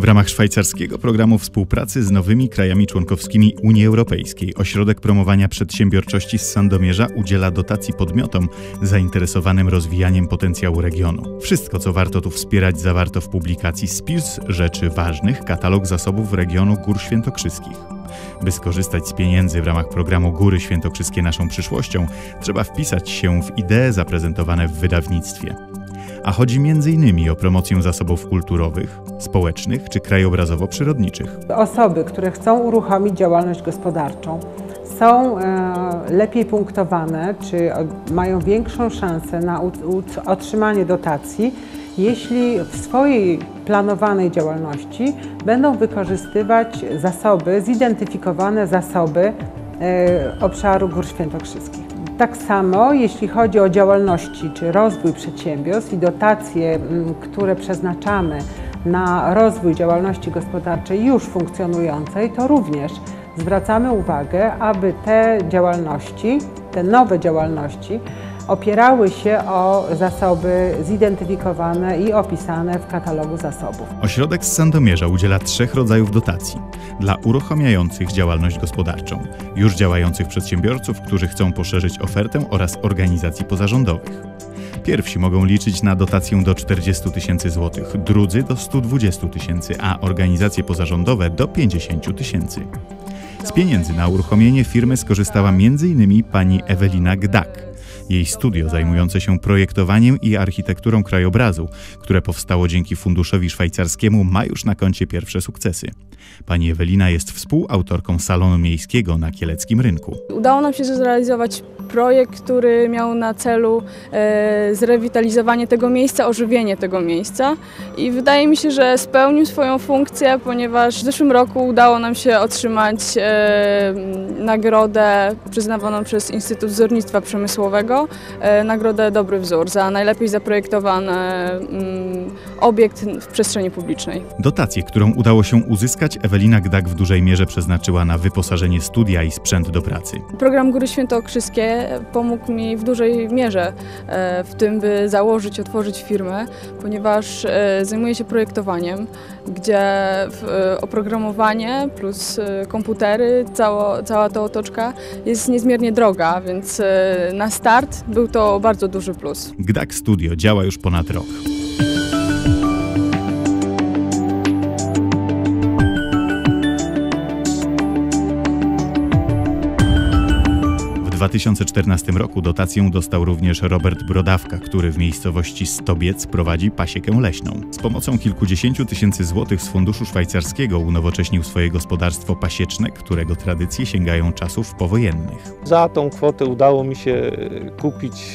W ramach szwajcarskiego programu współpracy z nowymi krajami członkowskimi Unii Europejskiej Ośrodek Promowania Przedsiębiorczości z Sandomierza udziela dotacji podmiotom zainteresowanym rozwijaniem potencjału regionu. Wszystko, co warto tu wspierać, zawarto w publikacji Spis rzeczy ważnych – katalog zasobów regionu Gór Świętokrzyskich. By skorzystać z pieniędzy w ramach programu Góry Świętokrzyskie naszą przyszłością, trzeba wpisać się w idee zaprezentowane w wydawnictwie. A chodzi m.in. o promocję zasobów kulturowych, społecznych czy krajobrazowo-przyrodniczych. Osoby, które chcą uruchomić działalność gospodarczą, są lepiej punktowane, czy mają większą szansę na otrzymanie dotacji, jeśli w swojej planowanej działalności będą wykorzystywać zasoby, zidentyfikowane zasoby obszaru Gór Świętokrzyskich. Tak samo jeśli chodzi o działalności czy rozwój przedsiębiorstw i dotacje, które przeznaczamy na rozwój działalności gospodarczej już funkcjonującej, to również zwracamy uwagę, aby te działalności, te nowe działalności opierały się o zasoby zidentyfikowane i opisane w katalogu zasobów. Ośrodek z Sandomierza udziela 3 rodzajów dotacji dla uruchamiających działalność gospodarczą, już działających przedsiębiorców, którzy chcą poszerzyć ofertę oraz organizacji pozarządowych. Pierwsi mogą liczyć na dotację do 40 000 złotych, drudzy do 120 000, a organizacje pozarządowe do 50 000. Z pieniędzy na uruchomienie firmy skorzystała m.in. pani Ewelina Gdak. Jej studio zajmujące się projektowaniem i architekturą krajobrazu, które powstało dzięki funduszowi szwajcarskiemu, ma już na koncie pierwsze sukcesy. Pani Ewelina jest współautorką salonu miejskiego na Kieleckim Rynku. Udało nam się zrealizować projekt, który miał na celu zrewitalizowanie tego miejsca, ożywienie tego miejsca i wydaje mi się, że spełnił swoją funkcję, ponieważ w zeszłym roku udało nam się otrzymać nagrodę przyznawaną przez Instytut Wzornictwa Przemysłowego, nagrodę Dobry Wzór za najlepiej zaprojektowany obiekt w przestrzeni publicznej. Dotację, którą udało się uzyskać, Ewelina Gdak w dużej mierze przeznaczyła na wyposażenie studia i sprzęt do pracy. Program Góry Świętokrzyskie pomógł mi w dużej mierze w tym, by założyć, otworzyć firmę, ponieważ zajmuję się projektowaniem, gdzie oprogramowanie plus komputery, cała ta otoczka jest niezmiernie droga, więc na start był to bardzo duży plus. Gdak Studio działa już ponad rok. W 2014 roku dotację dostał również Robert Brodawka, który w miejscowości Stobiec prowadzi pasiekę leśną. Z pomocą kilkudziesięciu tysięcy złotych z funduszu szwajcarskiego unowocześnił swoje gospodarstwo pasieczne, którego tradycje sięgają czasów powojennych. Za tą kwotę udało mi się kupić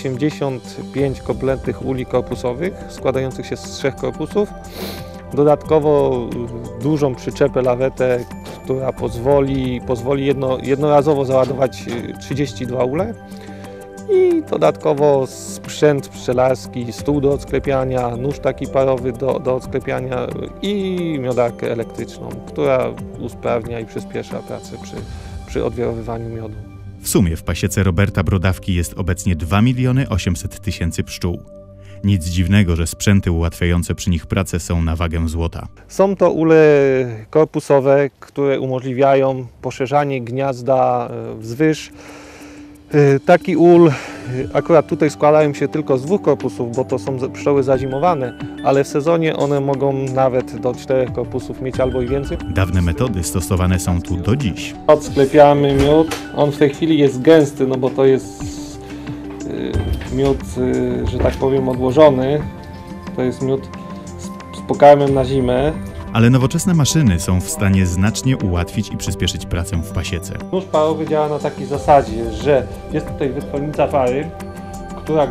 85 kompletnych uli korpusowych, składających się z 3 korpusów. Dodatkowo dużą przyczepę lawetę, która pozwoli jednorazowo załadować 32 ule i dodatkowo sprzęt pszczelarski, stół do odsklepiania, nóż taki parowy do odsklepiania i miodarkę elektryczną, która usprawnia i przyspiesza pracę przy odwirowywaniu miodu. W sumie w pasiece Roberta Brodawki jest obecnie 2 800 000 pszczół. Nic dziwnego, że sprzęty ułatwiające przy nich pracę są na wagę złota. Są to ule korpusowe, które umożliwiają poszerzanie gniazda wzwyż. Taki ul, akurat tutaj składają się tylko z 2 korpusów, bo to są pszczoły zazimowane, ale w sezonie one mogą nawet do 4 korpusów mieć albo i więcej. Dawne metody stosowane są tu do dziś. Odsklepiamy miód, on w tej chwili jest gęsty, no bo to jest miód, że tak powiem, odłożony. To jest miód z pokarmem na zimę. Ale nowoczesne maszyny są w stanie znacznie ułatwić i przyspieszyć pracę w pasiece. Nóż parowy działa na takiej zasadzie, że jest tutaj wytwornica pary, która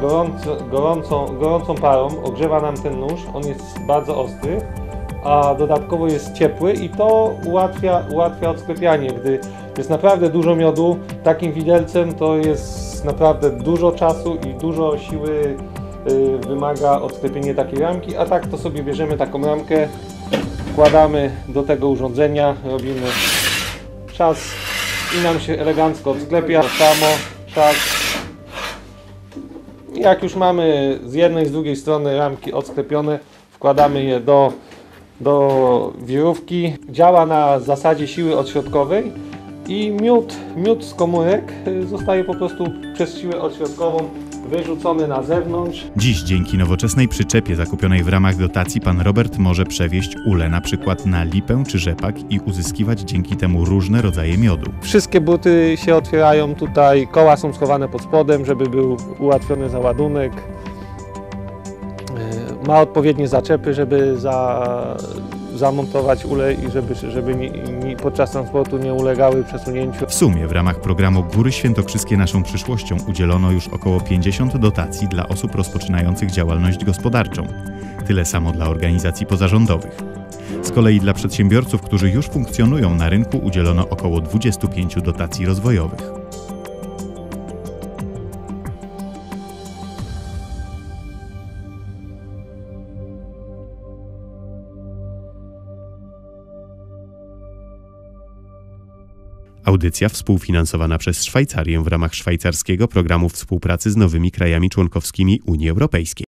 gorącą parą ogrzewa nam ten nóż. On jest bardzo ostry, a dodatkowo jest ciepły i to ułatwia odsklepianie. Gdy jest naprawdę dużo miodu, takim widelcem to jest naprawdę dużo czasu i dużo siły wymaga odsklepienie takiej ramki, a tak to sobie bierzemy taką ramkę, wkładamy do tego urządzenia, robimy czas i nam się elegancko odsklepia, samo czas. Jak już mamy z jednej i z drugiej strony ramki odsklepione, wkładamy je do do wirówki. Działa na zasadzie siły odśrodkowej i miód z komórek zostaje po prostu przez siłę odśrodkową wyrzucony na zewnątrz. Dziś dzięki nowoczesnej przyczepie zakupionej w ramach dotacji pan Robert może przewieźć ulę na przykład na lipę czy rzepak i uzyskiwać dzięki temu różne rodzaje miodu. Wszystkie buty się otwierają tutaj, koła są schowane pod spodem, żeby był ułatwiony załadunek. Ma odpowiednie zaczepy, żeby zamontować ulej i żeby podczas transportu nie ulegały przesunięciu. W sumie w ramach programu Góry Świętokrzyskie naszą przyszłością udzielono już około 50 dotacji dla osób rozpoczynających działalność gospodarczą. Tyle samo dla organizacji pozarządowych. Z kolei dla przedsiębiorców, którzy już funkcjonują na rynku, udzielono około 25 dotacji rozwojowych. Audycja współfinansowana przez Szwajcarię w ramach szwajcarskiego programu współpracy z nowymi krajami członkowskimi Unii Europejskiej.